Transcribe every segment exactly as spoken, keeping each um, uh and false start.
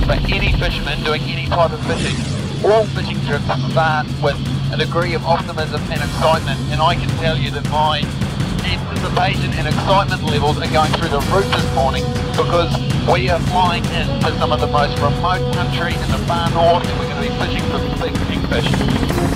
for any fisherman doing any type of fishing. All fishing trips start with a degree of optimism and excitement, and I can tell you that my anticipation and excitement levels are going through the roof this morning because we are flying into some of the most remote country in the far north, and we're going to be fishing for big kingfish.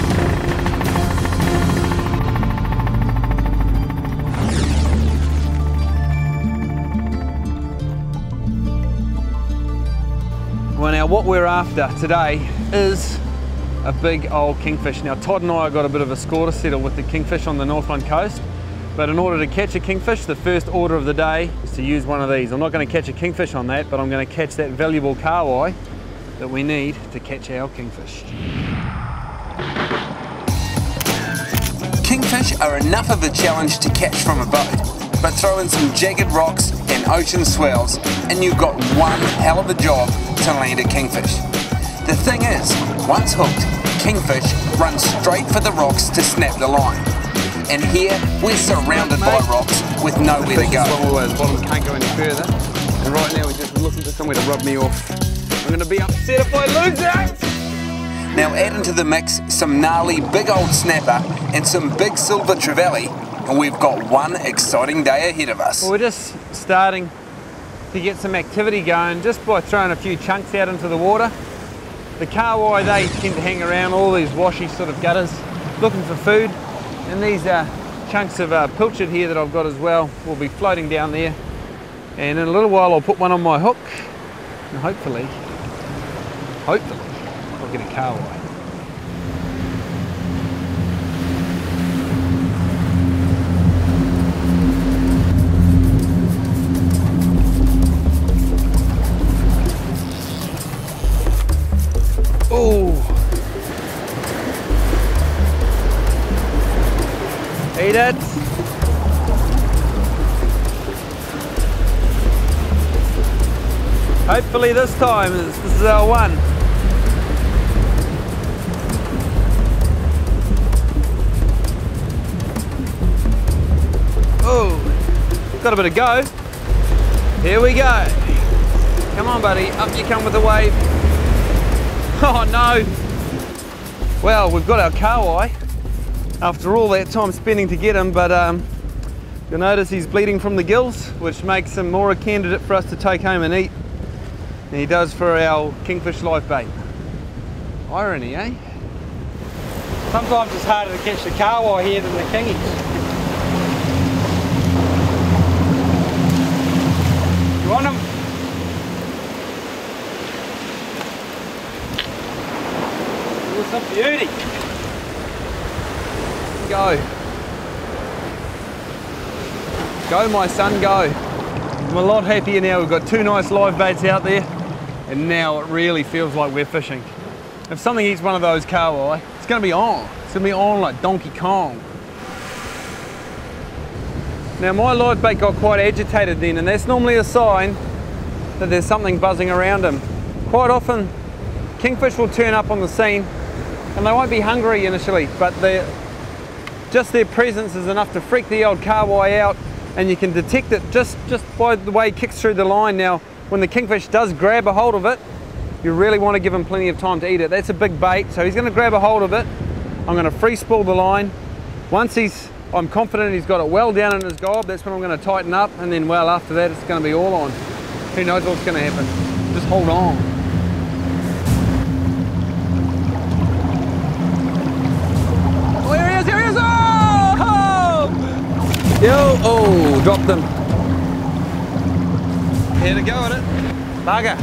Well, now what we're after today is a big old kingfish. Now Todd and I got a bit of a score to settle with the kingfish on the Northland coast, but in order to catch a kingfish, the first order of the day is to use one of these. I'm not going to catch a kingfish on that, but I'm going to catch that valuable kahawai that we need to catch our kingfish. Kingfish are enough of a challenge to catch from a boat, but throw in some jagged rocks and ocean swells and you've got one hell of a job to land a kingfish. The thing is, once hooked, kingfish run straight for the rocks to snap the line. And here, we're surrounded by rocks with nowhere to go. The bottom can't go any further. And right now we're just looking for somewhere to rub me off. I'm going to be upset if I lose it! Now add into the mix some gnarly big old snapper and some big silver trevally, and we've got one exciting day ahead of us. Well, we're just starting to get some activity going just by throwing a few chunks out into the water. The kahawai, they tend to hang around all these washy sort of gutters looking for food, and these uh, chunks of uh, pilchard here that I've got as well will be floating down there, and in a little while I'll put one on my hook and hopefully, hopefully I'll get a kahawai. Oh, eat it. Hopefully this time this, this is our one. Oh, got a bit of go. Here we go. Come on, buddy, up you come with the wave. Oh no! Well, we've got our kahawai after all that time spending to get him, but um, you'll notice he's bleeding from the gills, which makes him more a candidate for us to take home and eat than he does for our kingfish live bait. Irony, eh? Sometimes it's harder to catch the kahawai here than the kingies. You want him? It's a beauty. Go. Go, my son, go. I'm a lot happier now. We've got two nice live baits out there, and now it really feels like we're fishing. If something eats one of those kahawai, it's going to be on. It's going to be on like Donkey Kong. Now, my live bait got quite agitated then, and that's normally a sign that there's something buzzing around him. Quite often, kingfish will turn up on the scene, and they won't be hungry initially, but just their presence is enough to freak the old kahawai out, and you can detect it just, just by the way he kicks through the line. Now, when the kingfish does grab a hold of it, you really want to give him plenty of time to eat it. That's a big bait, so he's going to grab a hold of it. I'm going to free spool the line. Once he's, I'm confident he's got it well down in his gob, that's when I'm going to tighten up, and then well after that it's going to be all on. Who knows what's going to happen? Just hold on. Yo, oh, dropped them. Here to go at it. Bugger.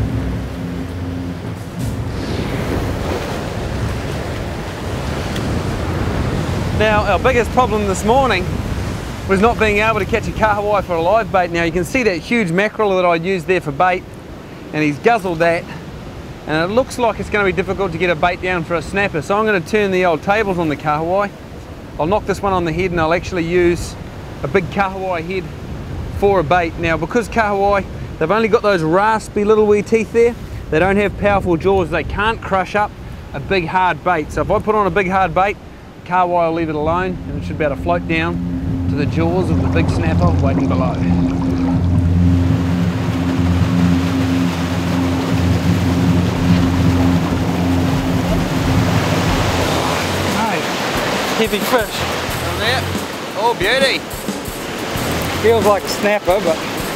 Now, our biggest problem this morning was not being able to catch a kahawai for a live bait. Now, you can see that huge mackerel that I used there for bait, and he's guzzled that. And it looks like it's going to be difficult to get a bait down for a snapper. So I'm going to turn the old tables on the kahawai. I'll knock this one on the head, and I'll actually use a big kahawai head for a bait. Now, because kahawai, they've only got those raspy little wee teeth there, they don't have powerful jaws, they can't crush up a big hard bait. So if I put on a big hard bait, kahawai will leave it alone, and it should be able to float down to the jaws of the big snapper waiting below. heavy fish. Down there. Oh, beauty. Feels like a snapper, but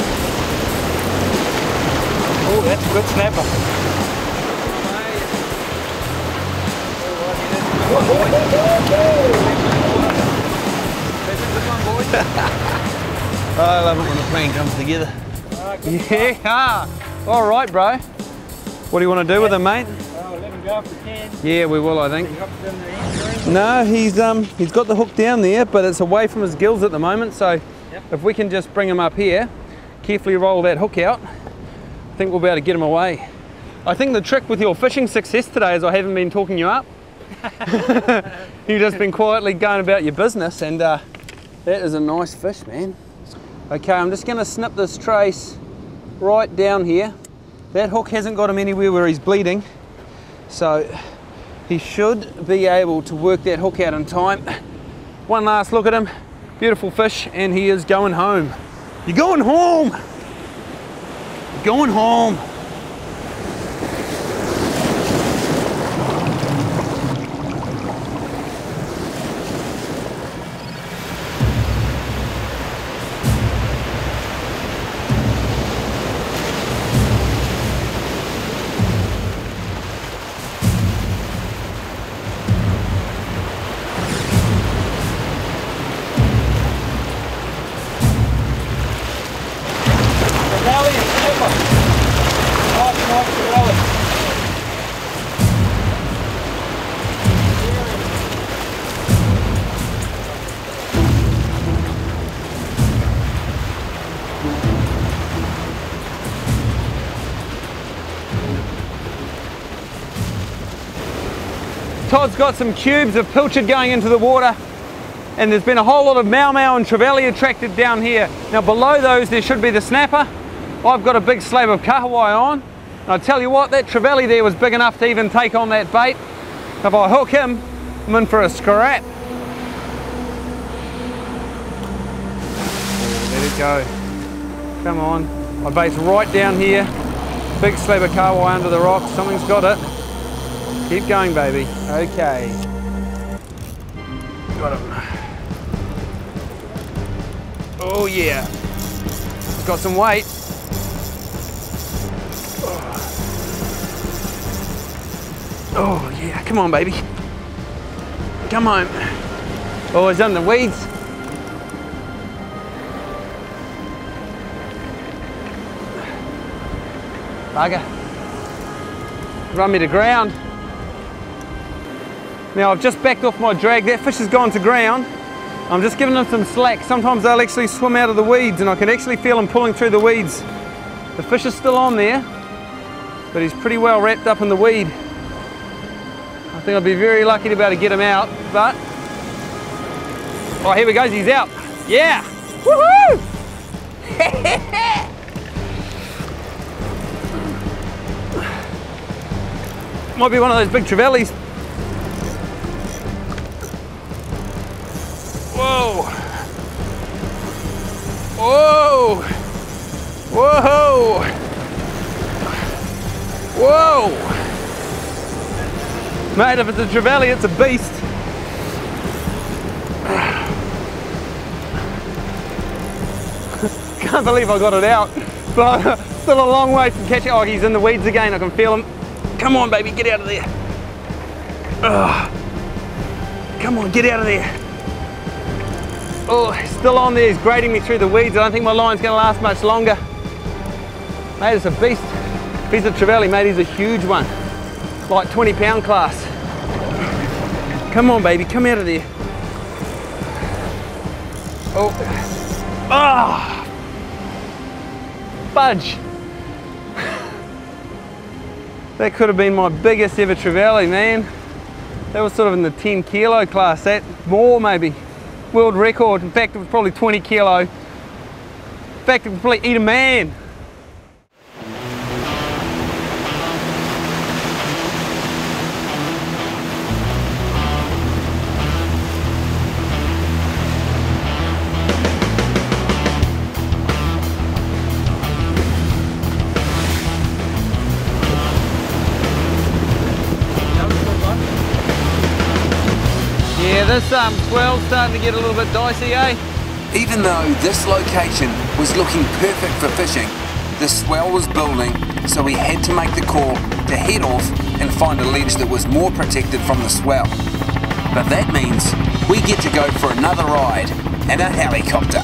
oh, that's a good snapper. I love it when a plan comes together. Yeah. All right, bro. What do you want to do with him, mate? Oh, let him go if we can. Yeah, we will, I think. He hooked in the end. No, he's um he's got the hook down there, but it's away from his gills at the moment. So Yep. if we can just bring him up here, carefully roll that hook out, I think we'll be able to get him away. I think the trick with your fishing success today is I haven't been talking you up. You've just been quietly going about your business, and uh, that is a nice fish, man. Okay, I'm just going to snip this trace right down here. That hook hasn't got him anywhere where he's bleeding, so he should be able to work that hook out in time. One last look at him. Beautiful fish, and he is going home. You're going home! You're going home! Todd's got some cubes of pilchard going into the water, and there's been a whole lot of mau mau and trevally attracted down here. Now below those there should be the snapper. I've got a big slab of kahawai on, and I tell you what, that trevally there was big enough to even take on that bait. If I hook him, I'm in for a scrap. Let it go. Come on. My bait's right down here. Big slab of kahawai under the rock. Something's got it. Keep going, baby. Okay. Got him. Oh yeah. It's got some weight. Oh yeah, come on, baby. Come on. Oh, he's under the weeds. Bugger. Run me to ground. Now I've just backed off my drag. That fish has gone to ground. I'm just giving them some slack. Sometimes they'll actually swim out of the weeds, and I can actually feel them pulling through the weeds. The fish is still on there, but he's pretty well wrapped up in the weed. I think I'll be very lucky to be able to get him out, but... Oh, here we go, he's out. Yeah! Woohoo! Might be one of those big trevallies. Whoa! Whoa! Whoa! Whoa! Mate, if it's a trevally, it's a beast. Can't believe I got it out. But still a long way from catching. Oh, he's in the weeds again. I can feel him. Come on, baby, get out of there. Ugh. Come on, get out of there. Oh, he's still on there. He's grating me through the weeds. I don't think my line's going to last much longer. Mate, it's a beast. If he's a trevally, mate, he's a huge one. Like twenty pound class. Come on, baby, come out of there. Oh. Ah! Fudge. That could have been my biggest ever trevally, man. That was sort of in the ten kilo class. That more maybe. World record. In fact, it was probably twenty kilo. In fact, it would probably eat a man. this um, swell's starting to get a little bit dicey, eh? Even though this location was looking perfect for fishing, the swell was building, so we had to make the call to head off and find a ledge that was more protected from the swell. But that means we get to go for another ride in a helicopter.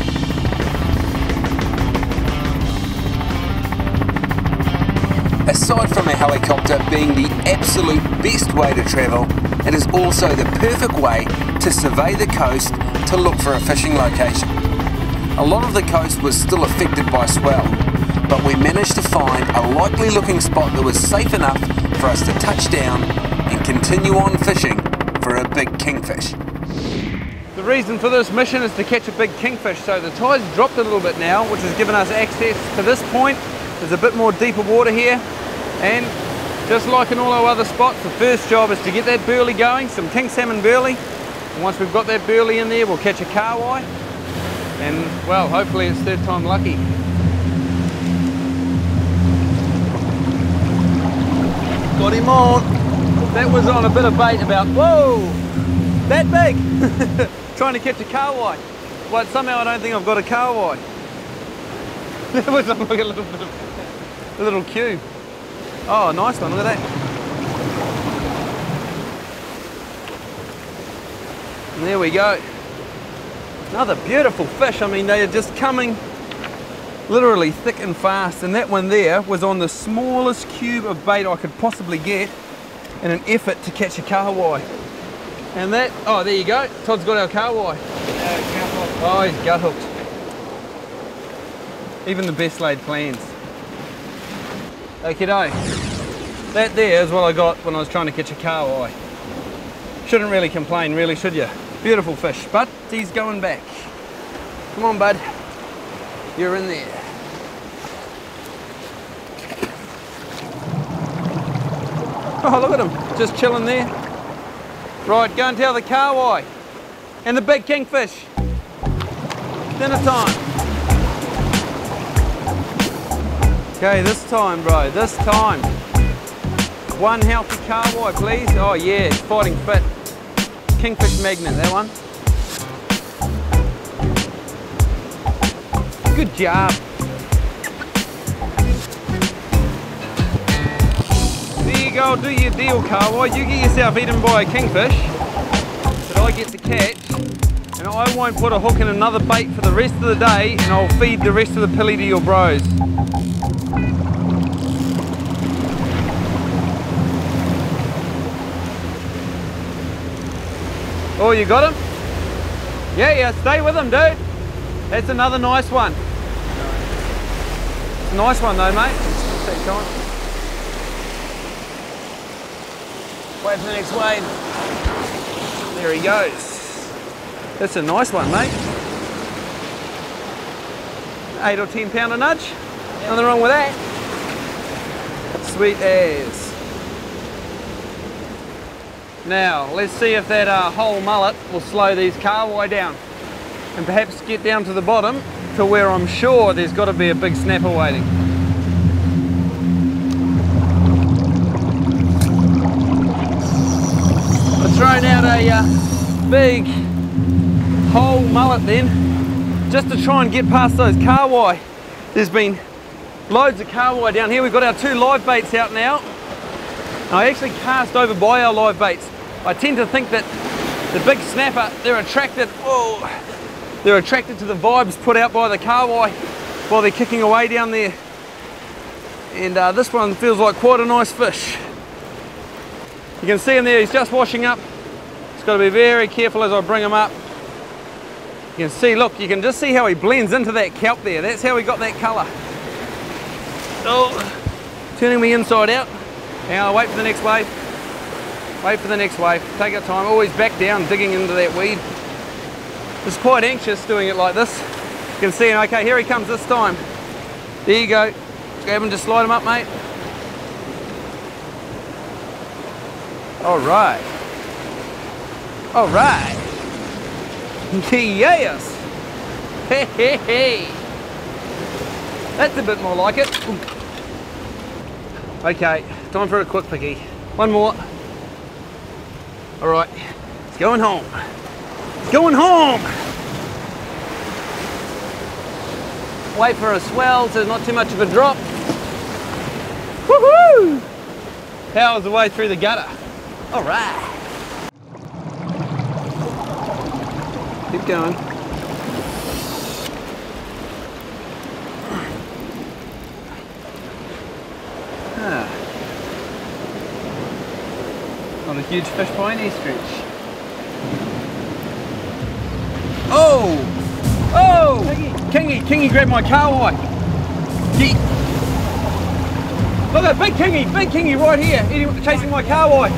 Aside from a helicopter being the absolute best way to travel, it is also the perfect way to survey the coast to look for a fishing location. A lot of the coast was still affected by swell, but we managed to find a likely looking spot that was safe enough for us to touch down and continue on fishing for a big kingfish. The reason for this mission is to catch a big kingfish, so the tide's dropped a little bit now, which has given us access to this point. There's a bit more deeper water here, and just like in all our other spots, the first job is to get that burley going, some king salmon burley. And once we've got that burley in there, we'll catch a kahawai, and well, hopefully it's third time lucky. Got him on. That was on a bit of bait about, whoa, that big. Trying to catch a kahawai. But somehow I don't think I've got a kahawai. That was like a little bit of, a little cube. Oh, nice one, look at that. And there we go. Another beautiful fish. I mean, they are just coming literally thick and fast, and that one there was on the smallest cube of bait I could possibly get in an effort to catch a kahawai. And that, oh, there you go, Todd's got our kahawai. Uh, oh, he's gut hooked. Even the best laid plans. Okay, that there is what I got when I was trying to catch a kahawai. Shouldn't really complain, really, should you? Beautiful fish, but he's going back. Come on, bud. You're in there. Oh, look at him, just chilling there. Right, go and tell the kahawai and the big kingfish. Dinner time. Okay, this time, bro, this time. One healthy kahawai, please. Oh yeah, it's fighting fit. Kingfish magnet, that one. Good job. There you go, do your deal, kahawai. You get yourself eaten by a kingfish that I get to catch, and I won't put a hook in another bait for the rest of the day, and I'll feed the rest of the pilly to your bros. Oh, you got him? Yeah, yeah, stay with him, dude. That's another nice one. It's a nice one though, mate. Take time. Wait for the next wave. There he goes. That's a nice one, mate. Eight or ten pounder nudge. Nothing wrong with that. Sweet as. Now, let's see if that uh, whole mullet will slow these kahawai down and perhaps get down to the bottom to where I'm sure there's got to be a big snapper waiting. I've thrown out a uh, big whole mullet then, just to try and get past those kahawai. There's been loads of kahawai down here. We've got our two live baits out now. I actually cast over by our live baits. I tend to think that the big snapper, they're attracted, oh, they're attracted to the vibes put out by the kahawai while they're kicking away down there. And uh, this one feels like quite a nice fish. You can see him there, he's just washing up. Just got to be very careful as I bring him up. You can see, look, you can just see how he blends into that kelp there. That's how he got that colour. Oh, turning me inside out. Now wait for the next wave. Wait for the next wave. Take your time. Always back down, digging into that weed. Just quite anxious doing it like this. You can see him. Okay, here he comes this time. There you go. Grab him, just slide him up, mate. All right. All right. Yes. Hey, hey, hey. That's a bit more like it. Ooh. Okay, time for a quick picky. One more. All right, It's going home. It's going home. Wait for a swell so there's not too much of a drop. Woohoo! Powers the way through the gutter. All right. Keep going. Ah. Not a huge fish by any stretch. Oh! Oh! Kingy, Kingy grabbed my kahawai. He... Look at big Kingy, big Kingy right here, eating, chasing my kahawai.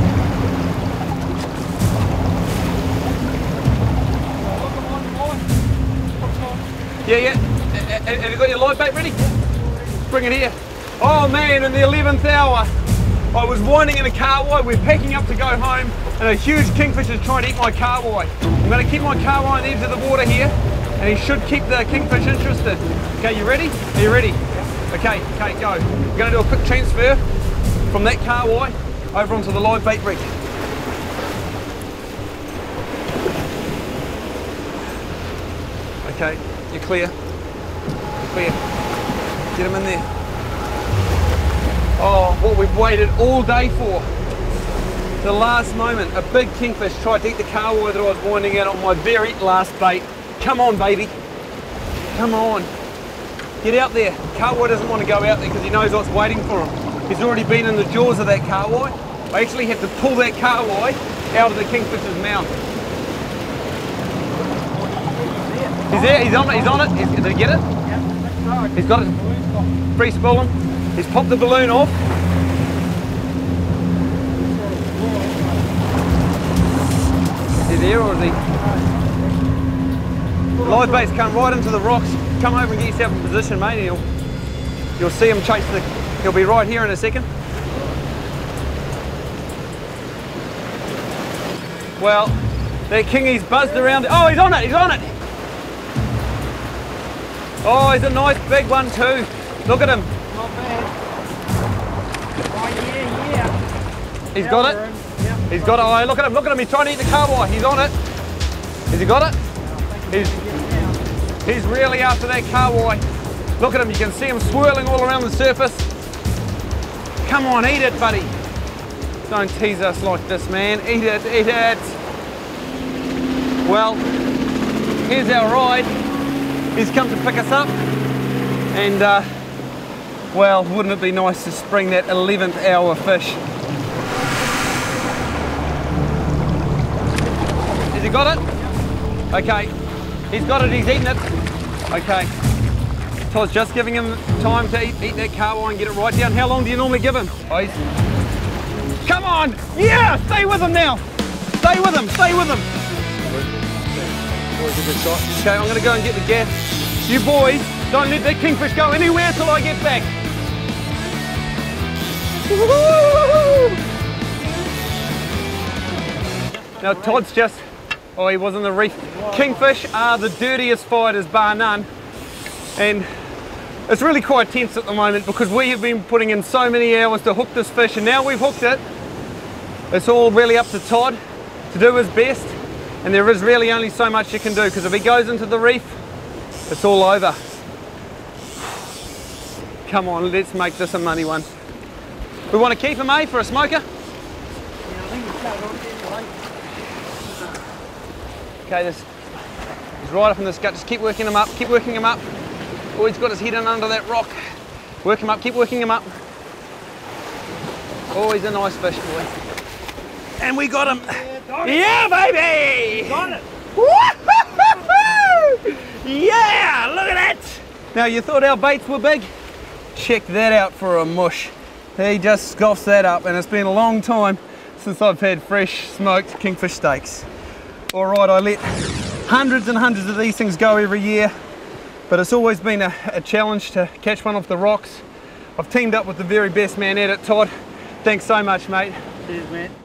Yeah, yeah. Have you got your live bait ready? Bring it here. Oh man, in the eleventh hour, I was winding in a kahawai. We're packing up to go home, and a huge kingfish is trying to eat my kahawai. I'm going to keep my kahawai on the edge of the water here, and he should keep the kingfish interested. Okay, you ready? Are you ready? Okay, okay, go. We're going to do a quick transfer from that kahawai over onto the live bait rig. Okay, you're clear. You're clear. Get him in there. Oh, what we've waited all day for. The last moment, a big kingfish tried to eat the kahawai that I was winding out on my very last bait. Come on, baby. Come on. Get out there. Kahawai doesn't want to go out there because he knows what's waiting for him. He's already been in the jaws of that kahawai. I actually had to pull that kahawai out of the kingfish's mouth. He's there, he's on it, he's on it. He's, did he get it? Yeah. He's got it. Free spool him. He's popped the balloon off. Is he there or is he? The live bait's come right into the rocks. Come over and get yourself in position, mate. And you'll, you'll see him chase the, he'll be right here in a second. Well, that kingy's buzzed around. Oh, he's on it, he's on it. Oh, he's a nice big one too. Look at him. Not bad. Oh yeah, yeah. He's got it. Yep. He's got it. Oh, look at him, look at him. He's trying to eat the kahawai. He's on it. Has he got it? He's, he's really after that kahawai. Look at him, you can see him swirling all around the surface. Come on, eat it, buddy. Don't tease us like this, man. Eat it, eat it. Well, here's our ride. He's come to pick us up. And, uh, well, wouldn't it be nice to spring that eleventh hour fish? Has he got it? Okay. He's got it, he's eating it. Okay. Todd's just giving him time to eat, eat that kahawai and get it right down. How long do you normally give him? Oh, he's... Come on! Yeah! Stay with him now! Stay with him, stay with him! Always a good shot. Okay, I'm going to go and get the gaff. You boys, don't let that kingfish go anywhere till I get back. Now Todd's just, oh, he was in the reef. Kingfish are the dirtiest fighters, bar none. And it's really quite tense at the moment because we have been putting in so many hours to hook this fish, and now we've hooked it. It's all really up to Todd to do his best. And there is really only so much you can do, because if he goes into the reef, it's all over. Come on, let's make this a money one. We want to keep him, eh, for a smoker? Okay, this, he's right up in this gut. Just keep working him up, keep working him up. Oh, he's got his head in under that rock. Work him up, keep working him up. Oh, he's a nice fish, boy. And we got him. Yeah, baby! Got it! Yeah, look at that! Now, you thought our baits were big? Check that out for a mush. He just scoffs that up, and it's been a long time since I've had fresh smoked kingfish steaks. All right, I let hundreds and hundreds of these things go every year, but it's always been a, a challenge to catch one off the rocks. I've teamed up with the very best man at it, Todd. Thanks so much, mate. Cheers, mate.